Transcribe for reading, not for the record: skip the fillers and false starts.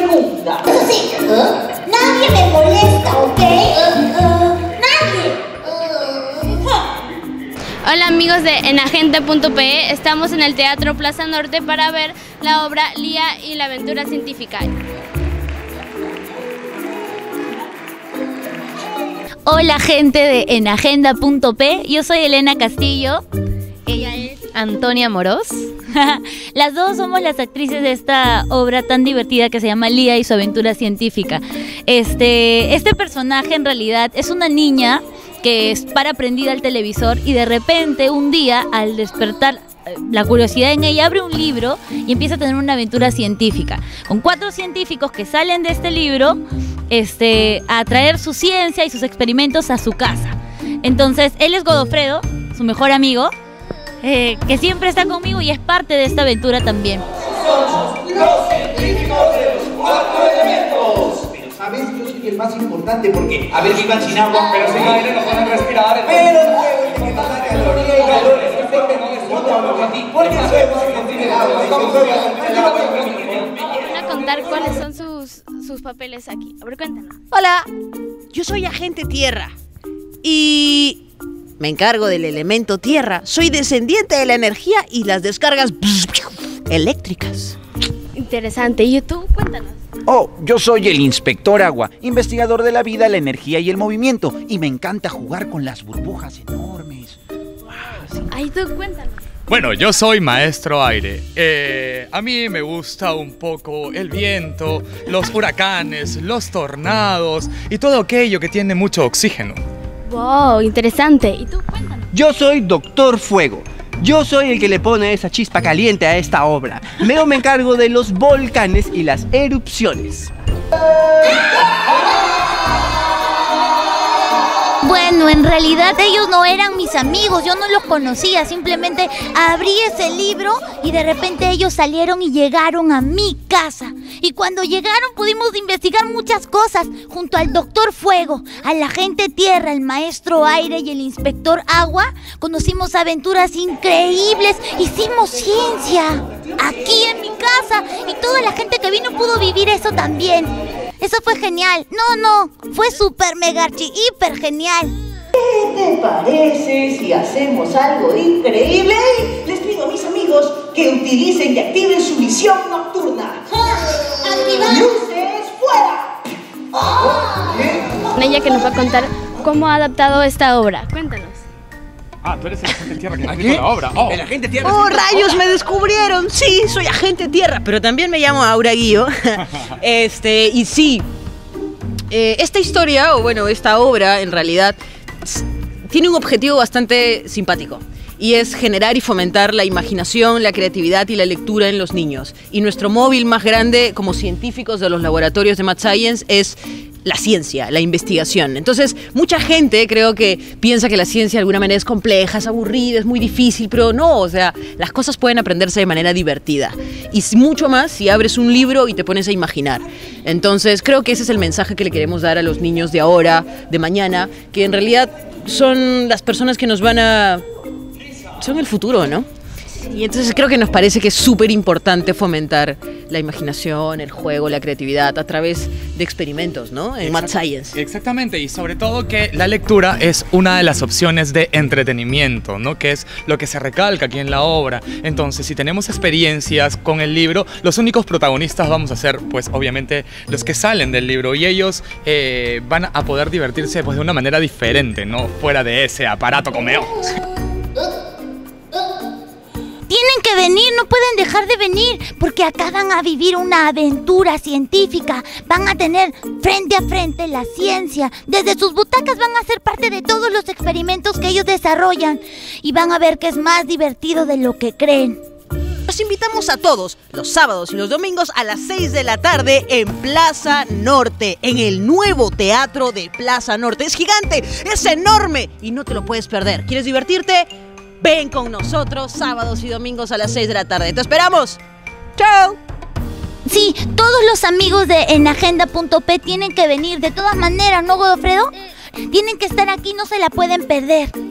pregunta. Sí, nadie me molesta, ¿ok? Nadie. Hola amigos de enagenda.pe, estamos en el Teatro Plaza Norte para ver la obra Lía y la aventura científica. Hola gente de enagenda.pe, yo soy Elena Castillo, ella es Antonia Moros. Las dos somos las actrices de esta obra tan divertida que se llama Lía y su aventura científica. Este personaje en realidad es una niña que es para prendida al televisor y de repente un día al despertar la curiosidad en ella abre un libro y empieza a tener una aventura científica con 4 científicos que salen de este libro a traer su ciencia y sus experimentos a su casa. Entonces él es Godofredo, su mejor amigo, que siempre está conmigo y es parte de esta aventura también. Somos los científicos de los 4 elementos. Pero sabes, yo soy el más importante porque a ver que iban sin agua, pero sin aire no pueden respirar. Pero el fuego es el que nos da caloría y calores. No te hablo a ti, porque el fuego es el que contiene el agua. Van a contar cuáles son sus papeles aquí. A ver, cuéntanos. Hola, yo soy agente tierra y me encargo del elemento tierra. Soy descendiente de la energía y las descargas eléctricas. Interesante. ¿Y tú? Cuéntanos. Oh, yo soy el inspector agua, investigador de la vida, la energía y el movimiento. Y me encanta jugar con las burbujas enormes. Sí. Ay, tú cuéntanos. Bueno, yo soy maestro aire. A mí me gusta un poco el viento, los huracanes, los tornados y todo aquello que tiene mucho oxígeno. Wow, interesante. ¿Y tú? Cuéntanos. Yo soy Doctor Fuego. Yo soy el que le pone esa chispa caliente a esta obra. Luego me encargo de los volcanes y las erupciones. Bueno, en realidad ellos no eran mis amigos, yo no los conocía, simplemente abrí ese libro y de repente ellos salieron y llegaron a mi casa. Y cuando llegaron pudimos investigar muchas cosas junto al Doctor Fuego, al agente tierra, el maestro aire y el inspector agua. Conocimos aventuras increíbles, hicimos ciencia aquí en mi casa y toda la gente que vino pudo vivir eso también. Eso fue genial. No, fue súper mega archi hiper genial. ¿Qué te parece si hacemos algo increíble? Les pido a mis amigos que utilicen y activen su visión nocturna. ¡Activar! ¡Luces fuera! Ella que nos va a contar cómo ha adaptado esta obra. Cuéntanos. Ah, tú eres el agente tierra que ha escrito la obra. Oh. El agente tierra. ¡Oh, rayos! ¡Me descubrieron! Sí, soy agente tierra, pero también me llamo Aura Guío. Y sí, esta historia, o bueno, esta obra, en realidad, tiene un objetivo bastante simpático. Y es generar y fomentar la imaginación, la creatividad y la lectura en los niños. Y nuestro móvil más grande como científicos de los laboratorios de Mad Science es la ciencia, la investigación. Entonces, mucha gente creo que piensa que la ciencia de alguna manera es compleja, es aburrida, es muy difícil, pero no, o sea, las cosas pueden aprenderse de manera divertida. Y mucho más si abres un libro y te pones a imaginar. Entonces, creo que ese es el mensaje que le queremos dar a los niños de ahora, de mañana, que en realidad son las personas que nos van a... son el futuro, ¿no? Y entonces creo que nos parece que es súper importante fomentar la imaginación, el juego, la creatividad a través de experimentos, ¿no? En Mad Science. Exactamente, y sobre todo que la lectura es una de las opciones de entretenimiento, ¿no? Que es lo que se recalca aquí en la obra. Entonces, si tenemos experiencias con el libro, los únicos protagonistas vamos a ser, pues, obviamente, los que salen del libro y ellos van a poder divertirse, pues, de una manera diferente, ¿no? Fuera de ese aparato comedor. Tienen que venir, no pueden dejar de venir, porque acá van a vivir una aventura científica. Van a tener frente a frente la ciencia. Desde sus butacas van a ser parte de todos los experimentos que ellos desarrollan. Y van a ver que es más divertido de lo que creen. Los invitamos a todos los sábados y los domingos a las 6 de la tarde en Plaza Norte, en el nuevo teatro de Plaza Norte. Es gigante, es enorme y no te lo puedes perder. ¿Quieres divertirte? Ven con nosotros sábados y domingos a las 6 de la tarde. ¡Te esperamos! ¡Chao! Sí, todos los amigos de enagenda.pe tienen que venir. De todas maneras, ¿no, Godofredo? Tienen que estar aquí, no se la pueden perder.